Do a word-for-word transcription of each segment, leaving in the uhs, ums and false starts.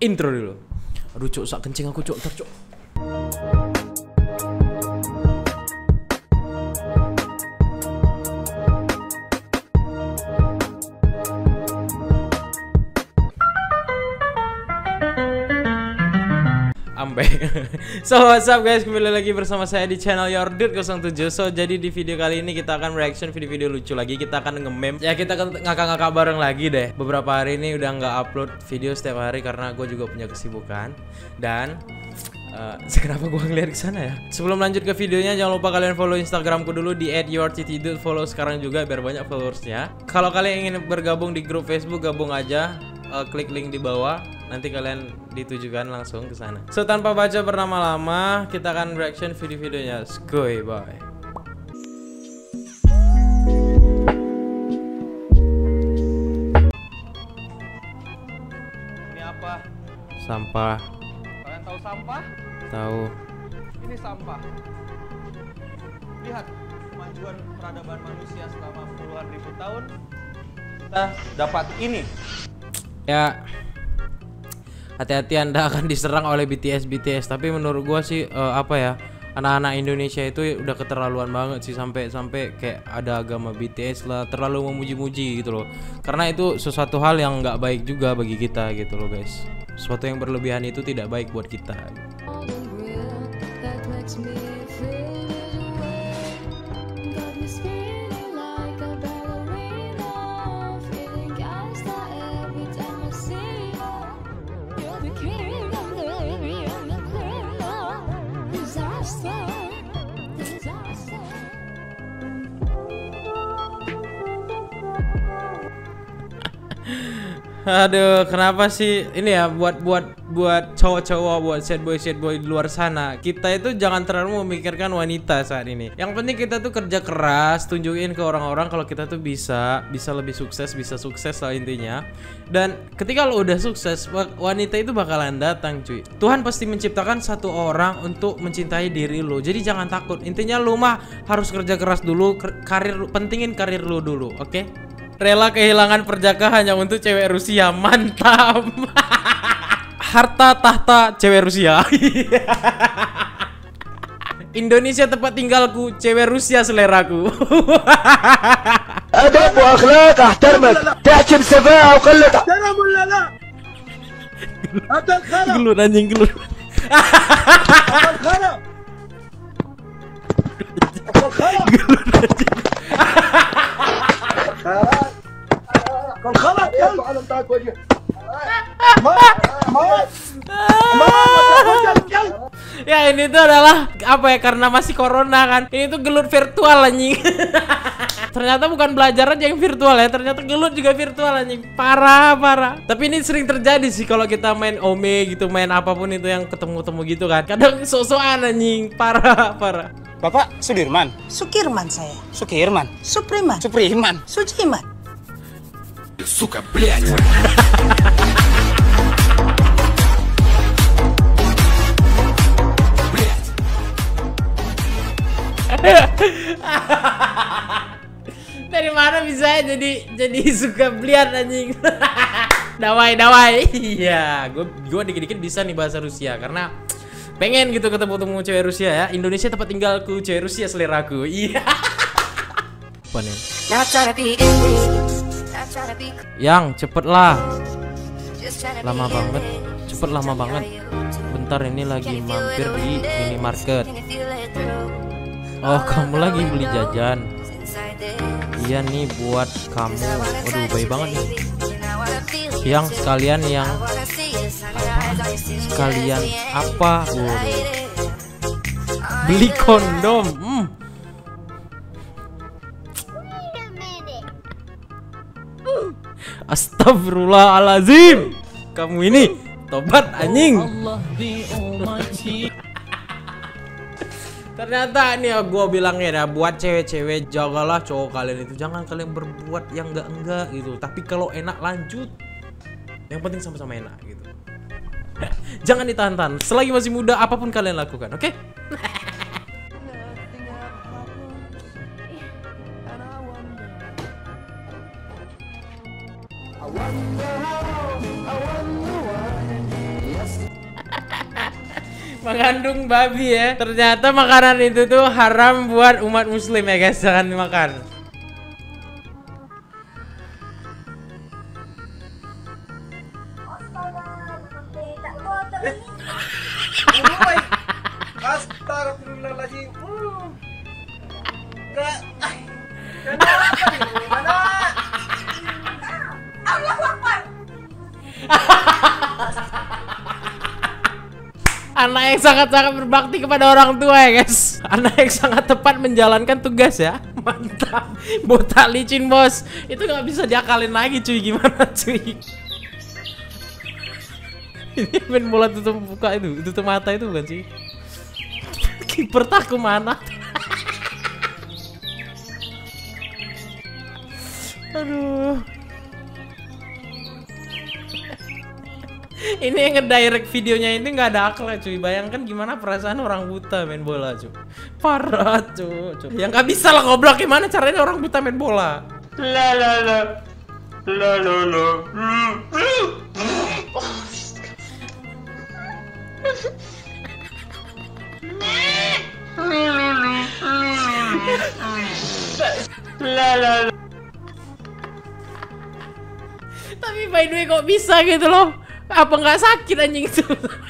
intro dulu. Aduh cok, sak kencing aku cok, ntar cok. Ambe. So what's up guys, kembali lagi bersama saya di channel Yordir nol tujuh. So jadi di video kali ini kita akan reaction video-video lucu lagi. Kita akan nge-meme. Ya kita akan ngakak-ngakak bareng lagi deh. Beberapa hari ini udah nggak upload video setiap hari karena gue juga punya kesibukan. Dan uh, kenapa gue ngeliat ke sana ya? Sebelum lanjut ke videonya, jangan lupa kalian follow Instagramku dulu di et yortitidut. Follow sekarang juga biar banyak followersnya. Kalau kalian ingin bergabung di grup Facebook, gabung aja. Uh, klik link di bawah, nanti kalian ditujukan langsung ke sana. So tanpa baca berlama-lama, kita akan reaction video-videonya. Skoy, bye. Ini apa? Sampah. Kalian tahu sampah? Tahu. Ini sampah. Lihat kemajuan peradaban manusia selama puluhan ribu tahun. Kita dapat ini. Ya, hati-hati Anda akan diserang oleh B T S B T S. Tapi menurut gua sih uh, apa ya, anak-anak Indonesia itu udah keterlaluan banget sih, sampai sampai kayak ada agama B T S lah, terlalu memuji-muji gitu loh. Karena itu sesuatu hal yang nggak baik juga bagi kita gitu loh guys. Sesuatu yang berlebihan itu tidak baik buat kita. Aduh, kenapa sih ini ya, buat buat buat cowok-cowok, buat sad boy sad boy di luar sana, kita itu jangan terlalu memikirkan wanita saat ini. Yang penting kita tuh kerja keras, tunjukin ke orang-orang kalau kita tuh bisa, bisa lebih sukses, bisa sukses lah intinya. Dan ketika lo udah sukses, wanita itu bakalan datang, cuy. Tuhan pasti menciptakan satu orang untuk mencintai diri lo. Jadi jangan takut. Intinya lo mah harus kerja keras dulu, karir, pentingin karir lo dulu, oke? Okay? Rela kehilangan perjaka hanya untuk cewek Rusia. Mantap. Harta tahta cewek Rusia. Indonesia tempat tinggalku, cewek Rusia seleraku. أدب وأخلاق أحترمك تحكي بسفاهة وقلة احترام ولا لا؟ أنت الخرا Gelut anjing, gelut. الخرا الخرا Gelut anjing. كل خرا يلا على مطاق وجهك ما ما Ya ini tuh adalah apa ya, karena masih corona kan. Ini tuh gelut virtual anjing. Ternyata bukan belajar aja yang virtual ya, ternyata gelut juga virtual anjing. Parah, parah. Tapi ini sering terjadi sih kalau kita main Ome gitu, main apapun itu yang ketemu-temu gitu kan. Kadang sok-sokan anjing. Parah, parah. Bapak Sudirman? Sukirman saya. Sukirman? Supriman. Supriman? Sujiman. Сука, блядь! Dari mana bisa jadi jadi suka bliat anjing? Dawai, dawai. Iya, gue gue dikit-dikit bisa nih bahasa Rusia karena pengen gitu ketemu-temu cewek Rusia ya. Indonesia tempat tinggalku, cewek Rusia seleraku. Iya. Apa nih? Yang cepet lah. Lama banget. Cepet lama banget. Bentar, ini lagi mampir di minimarket. Oh, kamu lagi beli jajan? Iya nih buat kamu. Waduh, baik banget nih. Yang sekalian yang apa? Sekalian apa? Waduh. Beli kondom. Hmm. Astagfirullahaladzim. Kamu ini tobat anjing. Ternyata nih ya, gue bilangnya ya, buat cewek-cewek jagalah cowok kalian itu. Jangan kalian berbuat yang enggak-enggak gitu. Tapi kalau enak lanjut. Yang penting sama-sama enak gitu. Jangan ditahan-tahan. Selagi masih muda, apapun kalian lakukan, oke? Okay? Mengandung babi ya. Ternyata makanan itu tuh haram buat umat muslim ya guys, jangan dimakan. Astagfirullahaladzim. Enggak. Kenapa nih? Mana? Allahu Akbar. Anak yang sangat-sangat berbakti kepada orang tua ya guys. Anak yang sangat tepat menjalankan tugas ya. Mantap. Botak licin bos. Itu nggak bisa diakalin lagi cuy. Gimana cuy? Ini main bola tutup buka itu, tutup mata itu bukan sih? Kiper tak kemana? Aduh. Ini yang ngedirect videonya ini nggak ada akal cuy. Bayangkan gimana perasaan orang buta main bola cuy. Parah cuy. cuy. Yang nggak bisa lah goblok, gimana caranya orang buta main bola? La la la. La la la. La la la. Tapi by the way kok bisa gitu loh? Apa nggak sakit anjing itu?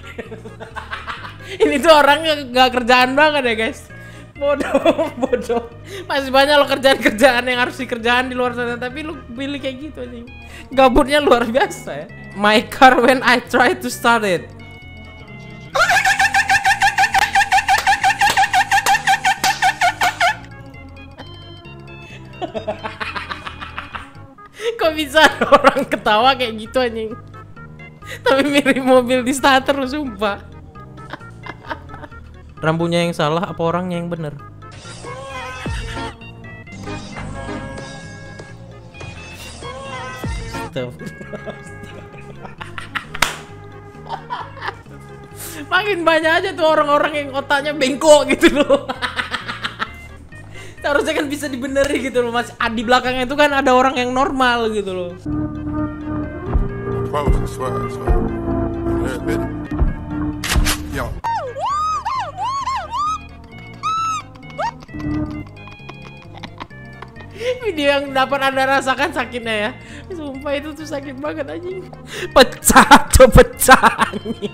Ini tuh orang nggak kerjaan banget ya guys. Bodoh, bodoh. Masih banyak lo kerjaan-kerjaan yang harus dikerjain di luar sana, tapi lu pilih kayak gitu anjing. Gabutnya luar biasa ya. My car when I try to start it. Kok bisa ada orang ketawa kayak gitu anjing? Tapi mirip mobil di starter lu sumpah. Rambunya yang salah apa orangnya yang bener? Makin banyak aja tuh orang-orang yang otaknya bengkok gitu loh. Harusnya kan bisa dibeneri gitu loh mas. Di belakangnya itu kan ada orang yang normal gitu loh. Video yang dapat anda rasakan sakitnya ya. Sumpah itu tuh sakit banget anjing. Pecah tuh pecah anjing.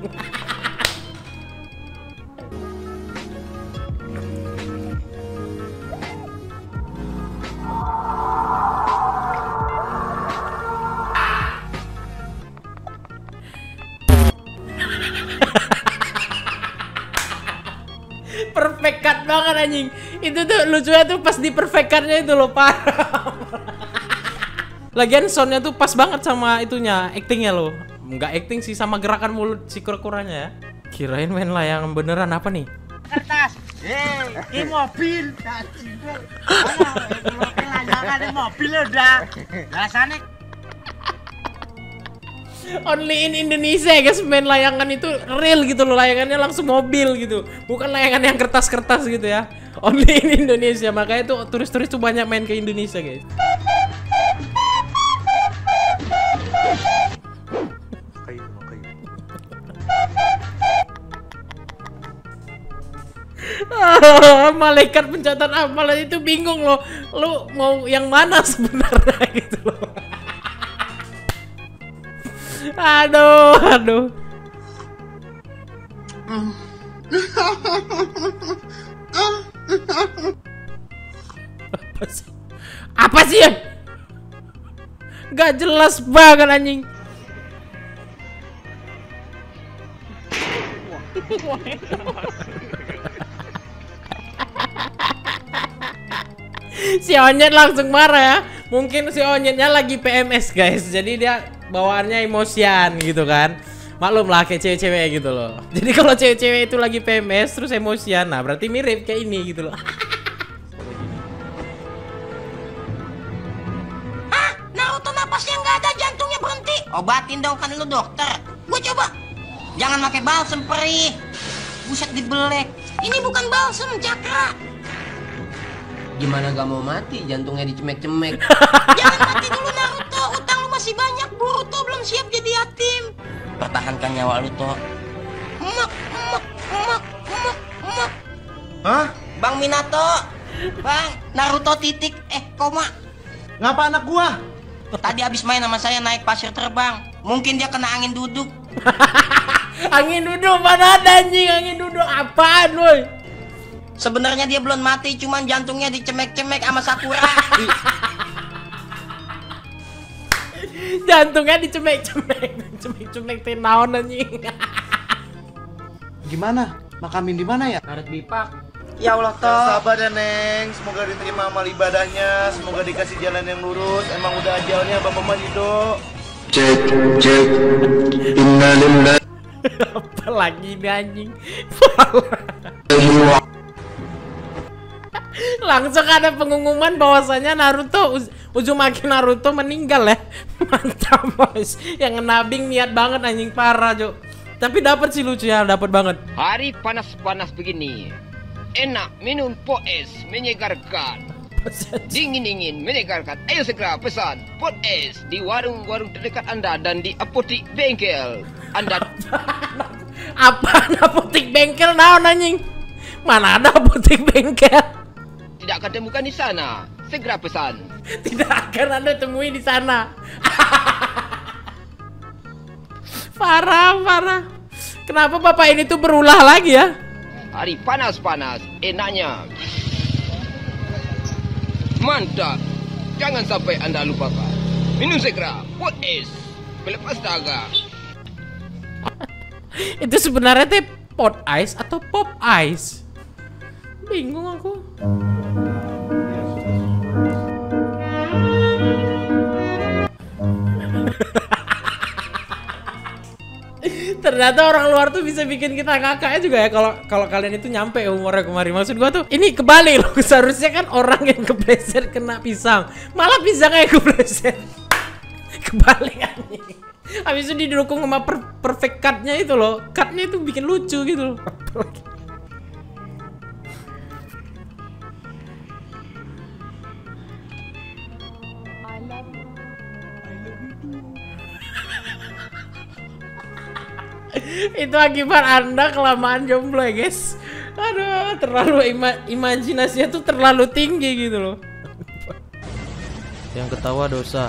Perfect cut banget anjing. Itu tuh lucunya tuh pas di perfect cutnya itu loh, parah. Lagian soundnya tuh pas banget sama itunya, actingnya loh. Enggak acting sih, sama gerakan mulut si kura-kuranya ya. Kirain main layangan beneran apa nih? Kertas. Eh, ini mobil. Layangan ini mobil udah. Rasanya only in Indonesia guys, main layangan itu real gitu loh, layangannya langsung mobil gitu, bukan layangan yang kertas-kertas gitu ya. Only in Indonesia, makanya tuh turis-turis tuh banyak main ke Indonesia guys. Malaikat pencatat amalan itu bingung loh, lu mau yang mana sebenarnya gitu loh. Aduh, aduh. Apa sih? Apa sih ya? Gak jelas banget anjing. Si Onyet langsung marah ya. Mungkin si Onyetnya lagi P M S guys. Jadi dia bawaannya emosian gitu kan. Maklum lah kayak cewek-cewek gitu loh. Jadi kalau cewek-cewek itu lagi P M S terus emosian, nah berarti mirip kayak ini gitu loh. Hah? Naruto napasnya nggak ada, jantungnya berhenti. Obatin dong, kan lu dokter. Gue coba. Jangan pakai balsem perih. Buset dibelek. Ini bukan balsem, Cakra. Gimana gak mau mati? Jantungnya dicemek-cemek. Jangan mati dulu Naruto. Utang lu masih banyak. Boruto belum siap jadi yatim. Pertahankan nyawa lu, Toh. Emak, emak, emak. Hah? Bang Minato. Bang, Naruto titik eh koma. Ngapa anak gua? Tadi habis main sama saya naik pasir terbang. Mungkin dia kena angin duduk. Angin duduk mana ada anjing, angin duduk apaan woi? Sebenarnya dia belum mati, cuman jantungnya dicemek-cemek sama Sakura. Jantungnya dicemek-cemek, cemek-cemek tenaon anjing. Gimana? Makamin di mana ya? Karet bipak. Ya Allah toh. Sabar ya Neng, semoga diterima amal ibadahnya, semoga dikasih jalan yang lurus. Emang udah ajalnya Bapak Mas Ido. Cek cek innalillahi Apalagi ini anjing. Langsung ada pengumuman bahwasanya Naruto Uz Uzumaki Naruto meninggal ya. Mantap bos. Yang ngenabing niat banget anjing parah Jo. Tapi dapat sih lucu ya, dapat banget. Hari panas-panas begini, enak minum pot es menyegarkan. Dingin-dingin menyegarkan. Ayo segera pesan pot es di warung-warung terdekat Anda dan di apotik bengkel Anda. Apa apotik bengkel naon anjing? Mana ada apotik bengkel? Tidak akan temukan di sana. Segera pesan. Tidak akan Anda temui di sana. Parah, parah. Kenapa bapak ini tuh berulah lagi ya? Hari panas-panas, enaknya. Mantap. Jangan sampai Anda lupakan. Minum segera pot es pelepas dahaga. Itu sebenarnya teh pot ice atau pop ice? Bingung aku. Ternyata orang luar tuh bisa bikin kita ngakaknya juga ya. Kalau kalau kalian itu nyampe umurnya kemarin. Maksud gua tuh ini kebalik loh. Seharusnya kan orang yang kepleset kena pisang, malah pisang kayak kepleset. Kebalik anjing. Habis itu didukung sama per perfect cut-nya itu loh. Cut-nya itu bikin lucu gitu loh. Itu akibat Anda kelamaan jomblo ya guys. Aduh, terlalu ima imajinasinya tuh terlalu tinggi gitu loh. Yang ketawa dosa.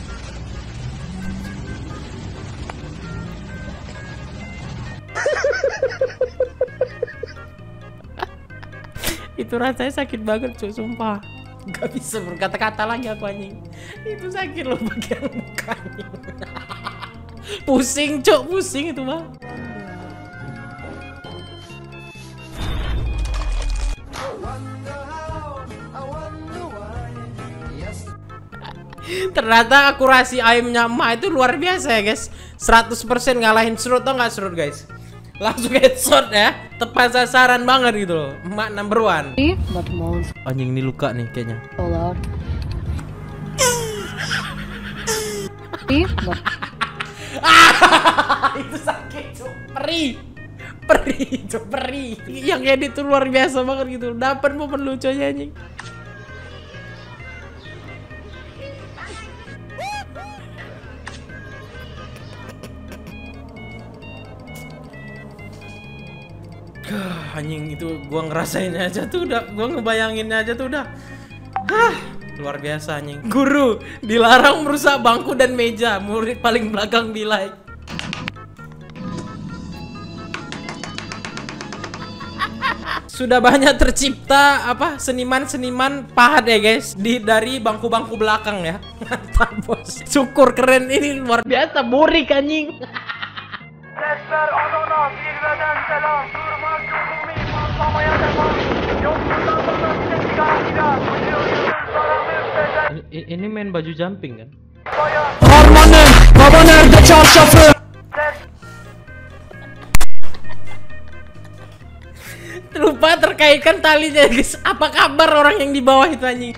Itu rasanya sakit banget cuy, sumpah. Gak bisa berkata-kata lagi aku anjing. Itu sakit loh bagian mukanya. Pusing cok, pusing itu mah. Ternyata akurasi aimnya emak itu luar biasa ya guys. seratus persen ngalahin Serut, tau gak Serut guys? Langsung headshot ya, tepat sasaran banget gitu loh. Emak number one. Anjing ini luka nih kayaknya. Itu sakit cuk, perih, perih cuk, perih. Yang edit tuh luar biasa banget gitu. Dapat momen lucunya anjing. Anjing itu gua ngerasain aja tuh udah, gua ngebayangin aja tuh udah. Hah, luar biasa anjing. Guru dilarang merusak bangku dan meja, murid paling belakang di like. Sudah banyak tercipta apa seniman-seniman pahat ya guys di dari bangku-bangku belakang ya. Mantap bos. Syukur keren ini luar biasa, burik anjing. Ini, ini main baju jumping kan? Harmanım, baba nerede çarşafı? Lupa terkaitkan talinya guys. Apa kabar orang yang di bawah itu anjing?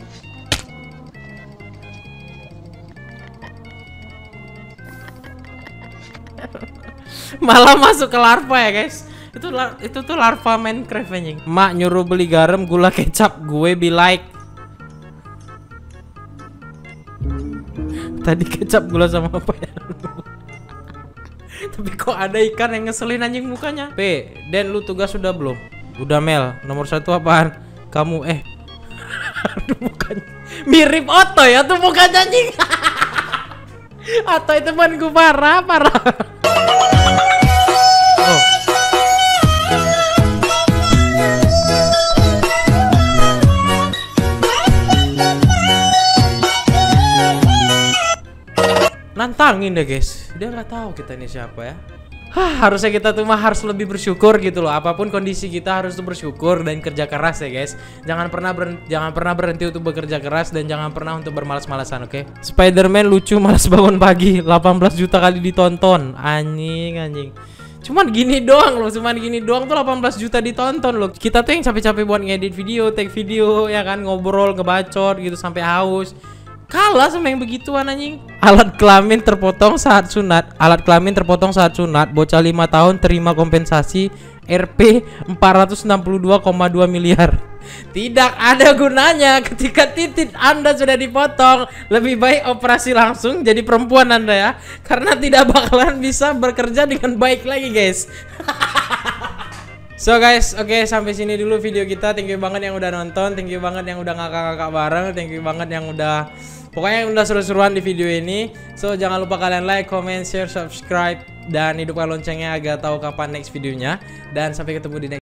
Malah masuk ke larva ya guys. Itu itu tuh larva Minecraft anjing. Mak nyuruh beli garam, gula, kecap, gue be like. Tadi kecap, gula sama apa ya? Tapi kok ada ikan yang ngeselin anjing mukanya. P, Den lu tugas sudah belum? Udah Mel, nomor satu apaan? Kamu eh aduh bukan mirip Oto ya tuh bukan anjing. Atau itu temanku parah parah. Oh. Nantangin deh guys, dia nggak tahu kita ini siapa ya. Hah, harusnya kita tuh mah harus lebih bersyukur gitu loh. Apapun kondisi kita harus tuh bersyukur dan kerja keras ya guys. Jangan pernah berhenti, jangan pernah berhenti untuk bekerja keras dan jangan pernah untuk bermalas-malasan, oke? Okay? Spider-Man lucu malas bangun pagi, delapan belas juta kali ditonton. Anjing, anjing. Cuman gini doang loh, cuman gini doang tuh delapan belas juta ditonton loh. Kita tuh yang capek-capek buat ngedit video, take video, ya kan, ngobrol, ngebacot gitu sampai haus. Kalah sama yang begituan anjing. Alat kelamin terpotong saat sunat. Alat kelamin terpotong saat sunat. Bocah lima tahun terima kompensasi R P empat ratus enam puluh dua koma dua miliar. Tidak ada gunanya ketika titik Anda sudah dipotong. Lebih baik operasi langsung jadi perempuan Anda ya. Karena tidak bakalan bisa bekerja dengan baik lagi guys. So guys, oke okay, sampai sini dulu video kita. Thank you banget yang udah nonton, thank you banget yang udah ngakak-ngakak bareng, thank you banget yang udah pokoknya yang udah seru-seruan di video ini. So jangan lupa kalian like, comment, share, subscribe dan hidupkan loncengnya agar tahu kapan next videonya. Dan sampai ketemu di next